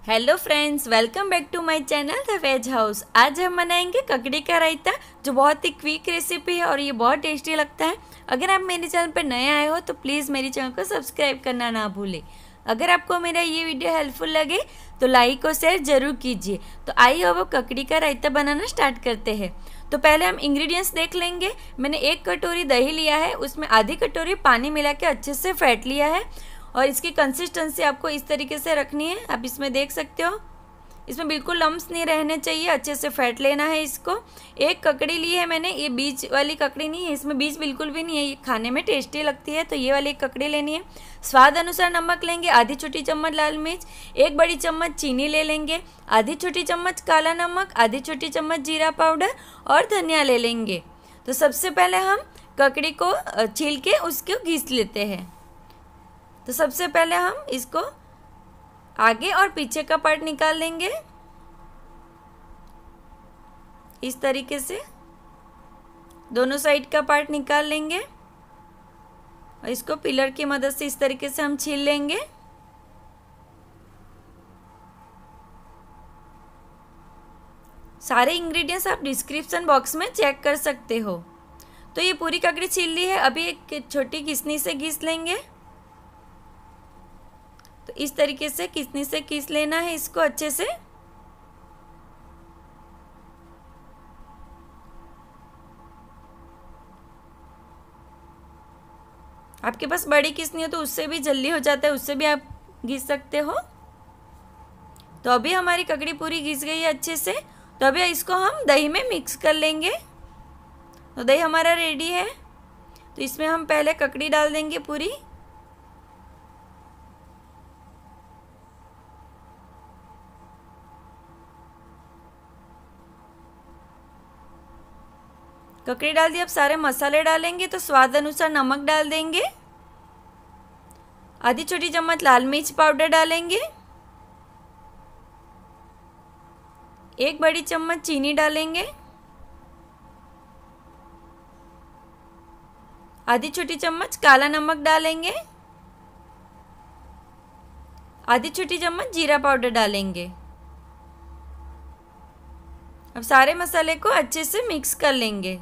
Hello friends, welcome back to my channel the veg house. आज हम बनाएंगे ककड़ी का रायता, जो बहुत ही क्विक रेसिपी है और ये बहुत टेस्टी लगता है। अगर आप मेरे चैनल पर नए आए हो तो प्लीज़ मेरे चैनल को सब्सक्राइब करना ना भूलें। अगर आपको मेरा ये वीडियो हेल्पफुल लगे तो लाइक और शेयर ज़रूर कीजिए। तो आइए अब ककड़ी का रायता बनाना स्टार्ट करते हैं। तो पहले हम इंग्रेडिएंट्स देख लेंगे। मैंने 1 कटोरी दही लिया है, उसमें आधी कटोरी पानी मिला के अच्छे से फेंट लिया है और इसकी कंसिस्टेंसी आपको इस तरीके से रखनी है। आप इसमें देख सकते हो, इसमें बिल्कुल लम्स नहीं रहने चाहिए, अच्छे से फेंट लेना है इसको। 1 ककड़ी ली है मैंने, ये बीज वाली ककड़ी नहीं है, इसमें बीज बिल्कुल भी नहीं है, ये खाने में टेस्टी लगती है, तो ये वाली 1 ककड़ी लेनी है। स्वाद अनुसार नमक लेंगे, आधी छोटी चम्मच लाल मिर्च, 1 बड़ी चम्मच चीनी ले लेंगे, आधी छोटी चम्मच काला नमक, आधी छोटी चम्मच जीरा पाउडर और धनिया ले लेंगे। तो सबसे पहले हम ककड़ी को छील के उसको घिस लेते हैं। तो सबसे पहले हम इसको आगे और पीछे का पार्ट निकाल लेंगे इस तरीके से, दोनों साइड का पार्ट निकाल लेंगे और इसको पिलर की मदद से इस तरीके से हम छील लेंगे। सारे इंग्रेडिएंट्स आप डिस्क्रिप्शन बॉक्स में चेक कर सकते हो। तो ये पूरी ककड़ी छील ली है, अभी एक छोटी घिसनी से घिस लेंगे। तो इस तरीके से घिसनी से घिस लेना है इसको अच्छे से। आपके पास बड़ी घिसनी हो तो उससे भी जल्दी हो जाता है, उससे भी आप घिस सकते हो। तो अभी हमारी ककड़ी पूरी घिस गई है अच्छे से। तो अभी इसको हम दही में मिक्स कर लेंगे। तो दही हमारा रेडी है। तो इसमें हम पहले ककड़ी डाल देंगे पूरी, ककड़ी डाल दी। अब सारे मसाले डालेंगे। तो स्वाद अनुसार नमक डाल देंगे, आधी छोटी चम्मच लाल मिर्च पाउडर डालेंगे, 1 बड़ी चम्मच चीनी डालेंगे, आधी छोटी चम्मच काला नमक डालेंगे, आधी छोटी चम्मच जीरा पाउडर डालेंगे। अब सारे मसाले को अच्छे से मिक्स कर लेंगे।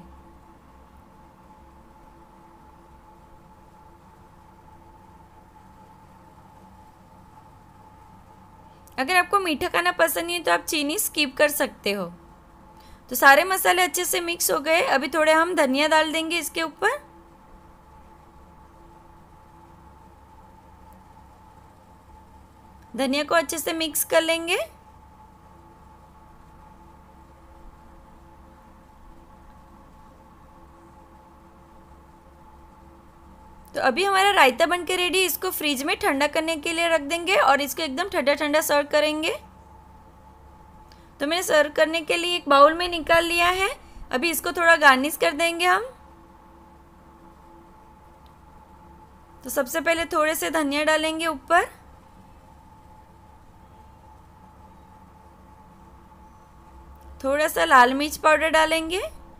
अगर आपको मीठा खाना पसंद नहीं है तो आप चीनी स्किप कर सकते हो। तो सारे मसाले अच्छे से मिक्स हो गए। अभी थोड़े हम धनिया डाल देंगे इसके ऊपर। धनिया को अच्छे से मिक्स कर लेंगे। तो अभी हमारा रायता बनके रेडी, इसको फ्रिज में ठंडा करने के लिए रख देंगे और इसको एकदम ठंडा ठंडा सर्व करेंगे। तो मैंने सर्व करने के लिए एक बाउल में निकाल लिया है। अभी इसको थोड़ा गार्निश कर देंगे हम। तो सबसे पहले थोड़े से धनिया डालेंगे ऊपर, थोड़ा सा लाल मिर्च पाउडर डालेंगे,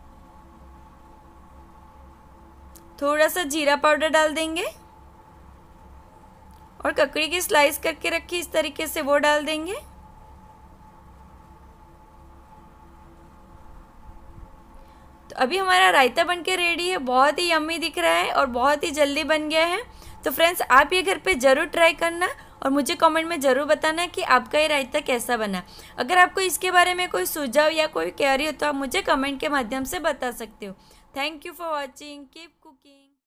थोड़ा सा जीरा पाउडर डाल देंगे और ककड़ी की स्लाइस करके रखी इस तरीके से वो डाल देंगे। तो अभी हमारा रायता बनके रेडी है। बहुत ही यम्मी दिख रहा है और बहुत ही जल्दी बन गया है। तो फ्रेंड्स, आप ये घर पे ज़रूर ट्राई करना और मुझे कमेंट में ज़रूर बताना कि आपका ये रायता कैसा बना। अगर आपको इसके बारे में कोई सुझाव या कोई क्वेरी हो तो आप मुझे कमेंट के माध्यम से बता सकते हो। Thank you for watching, keep cooking.